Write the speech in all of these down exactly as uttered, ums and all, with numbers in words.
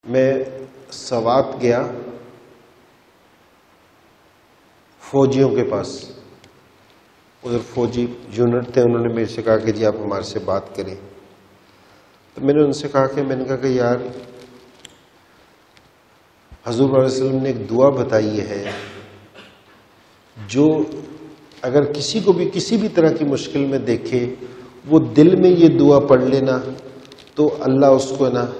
میں سوات گیا فوجیوں کے پاس، ادھر فوجی یونٹ تھے، انہوں نے میرے سے کہا کہ جی آپ ہمارے سے بات کریں. تو میں نے ان سے کہا کہ میں نے کہا کہ یار حضور صلی اللہ علیہ وسلم نے ایک دعا بتائی ہے جو اگر کسی کو بھی کسی بھی طرح کی مشکل میں دیکھے وہ دل میں یہ دعا پڑھ لینا تو اللہ اس کو نا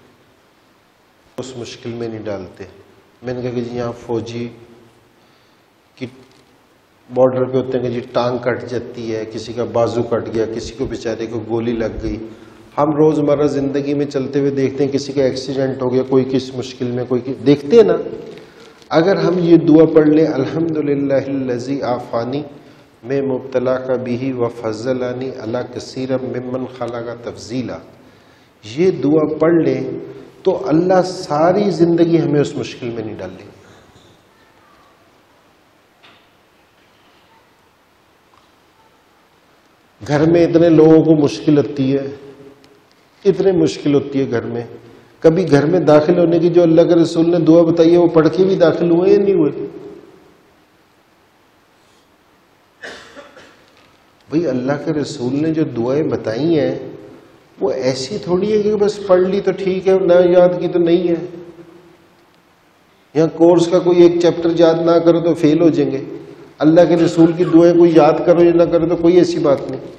اس مشکل میں نہیں ڈالتے. میں نے کہا کہ جی یہاں فوجی کی بارڈر پہ ہوتے ہیں کہ جی ٹانگ کٹ جاتی ہے، کسی کا بازو کٹ گیا، کسی کو بیچارے کو گولی لگ گئی. ہم روزمرہ زندگی میں چلتے ہوئے دیکھتے ہیں کسی کا ایکسیڈنٹ ہو گیا، کوئی کس مشکل میں، کوئی دیکھتے ہیں نا. اگر ہم یہ دعا پڑھ لیں الحمدللہ الذی عافانی میں مبتلا کا بھی وفضلانی علی کثیر ممن خلق تفضیلا، یہ دعا پڑھ لیں تو اللہ ساری زندگی ہمیں اس مشکل میں نہیں ڈالے. گھر میں اتنے لوگوں کو مشکل ہوتی ہے، اتنے مشکل ہوتی ہے گھر میں. کبھی گھر میں داخل ہونے کی جو اللہ کے رسول نے دعا بتائی ہے وہ پڑھ کے بھی داخل ہوئے یا نہیں ہوئے؟ بھئی اللہ کے رسول نے جو دعائیں بتائی ہیں وہ ایسی تھوڑی ہے کہ بس پڑھ لی تو ٹھیک ہے، نہ یاد کی تو نہیں ہے. یہاں کورس کا کوئی ایک چیپٹر یاد نہ کرو تو فیل ہو جائیں گے. اللہ کے رسول کی دعائیں کوئی یاد کرو یا نہ کرو تو کوئی ایسی بات نہیں.